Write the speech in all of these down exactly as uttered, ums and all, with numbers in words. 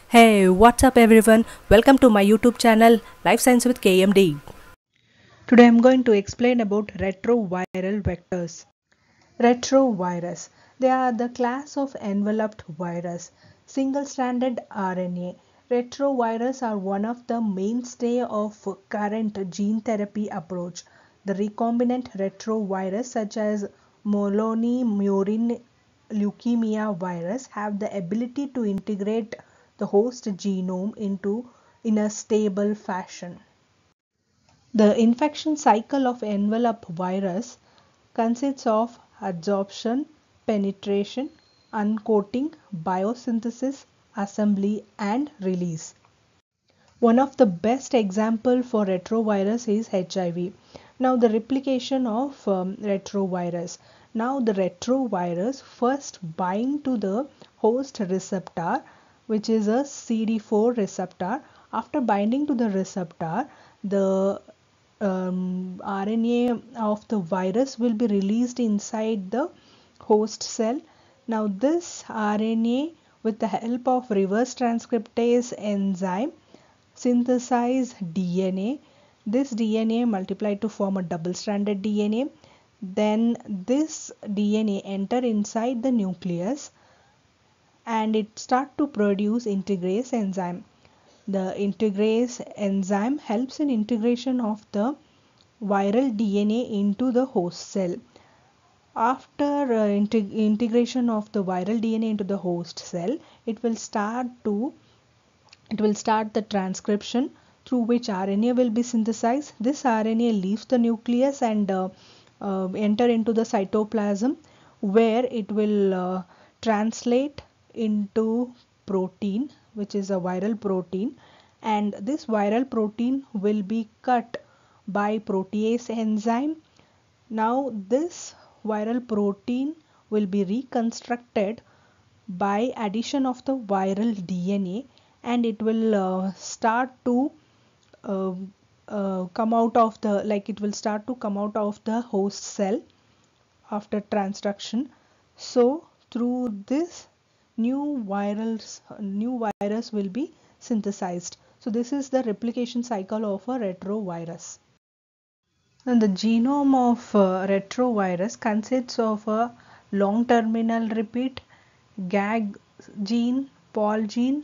Hey, what's up everyone? Welcome to my YouTube channel Life Science with K M D. Today I'm going to explain about retroviral vectors. Retrovirus. They are the class of enveloped virus, single-stranded R N A. Retrovirus are one of the mainstay of current gene therapy approach. The recombinant retrovirus such as Molony-Murin leukemia virus have the ability to integrate the host genome into in a stable fashion. The infection cycle of envelope virus consists of adsorption, penetration, uncoating, biosynthesis, assembly and release. One of the best example for retrovirus is H I V. Now the replication of um, retrovirus. Now the retrovirus first bind to the host receptor, which is a C D four receptor. After binding to the receptor, the um, R N A of the virus will be released inside the host cell. Now this R N A, with the help of reverse transcriptase enzyme, synthesize D N A. This D N A multiplied to form a double-stranded D N A. Then this D N A enter inside the nucleus and it start to produce integrase enzyme. The integrase enzyme helps in integration of the viral D N A into the host cell. After uh, integ integration of the viral D N A into the host cell, it will start to it will start the transcription through which R N A will be synthesized. This R N A leaves the nucleus and uh, uh, enter into the cytoplasm, where it will uh, translate into protein, which is a viral protein, and this viral protein will be cut by protease enzyme. Now this viral protein will be reconstructed by addition of the viral D N A, and it will uh, start to uh, uh, come out of the like it will start to come out of the host cell after transduction. So through this new virus new virus will be synthesized. So this is the replication cycle of a retrovirus. And the genome of uh, retrovirus consists of a long terminal repeat, gag gene, pol gene,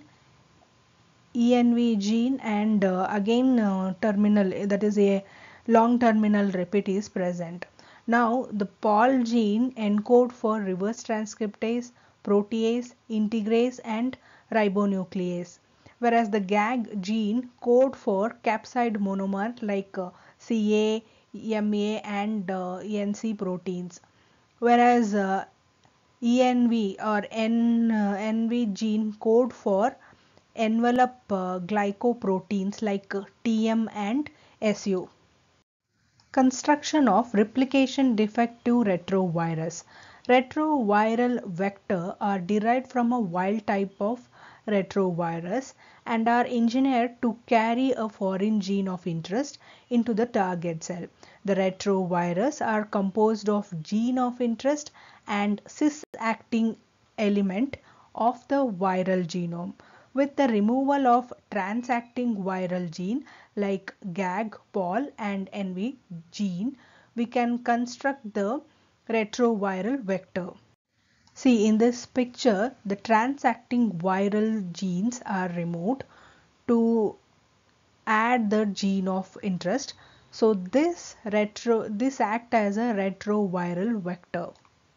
E N V gene, and uh, again uh, terminal, that is a long terminal repeat is present. Now the pol gene encode for reverse transcriptase, protease, integrase and ribonuclease, whereas the gag gene code for capsid monomer like uh, C A, M A and uh, N C proteins, whereas uh, E N V or N, uh, N V gene code for envelope uh, glycoproteins like uh, T M and S U. Construction of replication defective retrovirus. Retroviral vector are derived from a wild type of retrovirus and are engineered to carry a foreign gene of interest into the target cell. The retrovirus are composed of gene of interest and cis-acting element of the viral genome. With the removal of transacting viral gene like gag, pol and N V gene, we can construct the retroviral vector. See, in this picture, the transacting viral genes are removed to add the gene of interest. So this retro this act as a retroviral vector.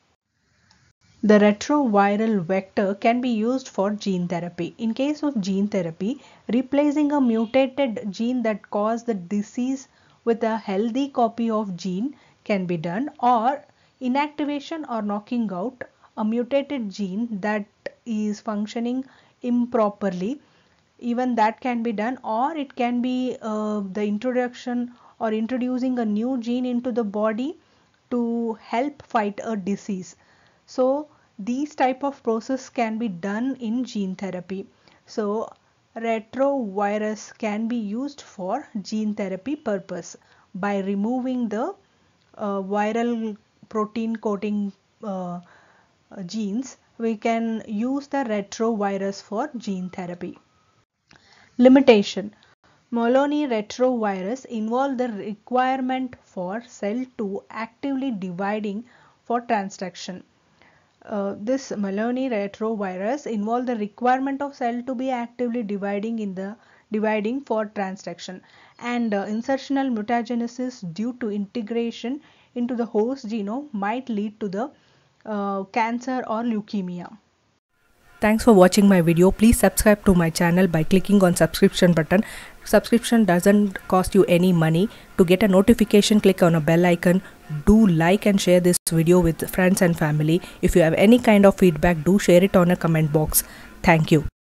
The retroviral vector can be used for gene therapy. In case of gene therapy, replacing a mutated gene that caused the disease with a healthy copy of gene can be done, or inactivation or knocking out a mutated gene that is functioning improperly, even that can be done, or it can be uh, the introduction or introducing a new gene into the body to help fight a disease. So these type of process can be done in gene therapy. So retrovirus can be used for gene therapy purpose by removing the uh, viral protein coating uh, uh, genes. We can use the retrovirus for gene therapy. Limitation. Maloney retrovirus involve the requirement for cell to actively dividing for transduction. Uh, this Maloney retrovirus involve the requirement of cell to be actively dividing in the dividing for transduction, and uh, insertional mutagenesis due to integration into the host genome might lead to the uh, cancer or leukemia. Thanks for watching my video. Please subscribe to my channel by clicking on subscription button. Subscription doesn't cost you any money. To get a notification, click on a bell icon. Do like and share this video with friends and family. If you have any kind of feedback, do share it on a comment box. Thank you.